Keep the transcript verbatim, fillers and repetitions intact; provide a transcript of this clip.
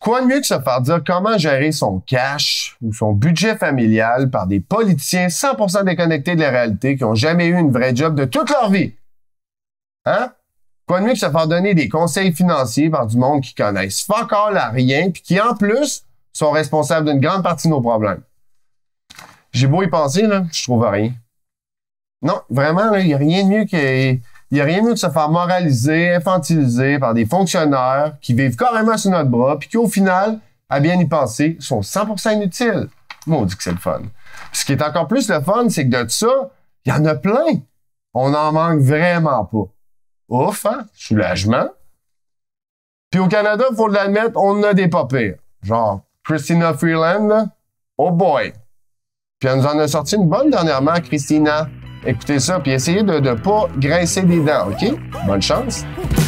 Quoi de mieux que se faire dire comment gérer son cash ou son budget familial par des politiciens cent pour cent déconnectés de la réalité qui n'ont jamais eu une vraie job de toute leur vie? Hein? Quoi de mieux que se faire donner des conseils financiers par du monde qui connaissent fuck all à rien puis qui, en plus, sont responsables d'une grande partie de nos problèmes? J'ai beau y penser, là, je trouve rien. Non, vraiment, il n'y a rien de mieux que... Il n'y a rien de mieux que se faire moraliser, infantiliser par des fonctionnaires qui vivent carrément sur notre bras puis qui, au final, à bien y penser, sont cent pour cent inutiles. Moi, on dit que c'est le fun. Puis ce qui est encore plus le fun, c'est que de ça, il y en a plein. On n'en manque vraiment pas. Ouf, hein? Soulagement. Puis au Canada, il faut l'admettre, on a des pas pires. Genre, Christina Freeland, là, oh boy! Puis elle nous en a sorti une bonne dernièrement, Christina. Écoutez ça, puis essayez de ne pas grincer des dents, OK? Bonne chance!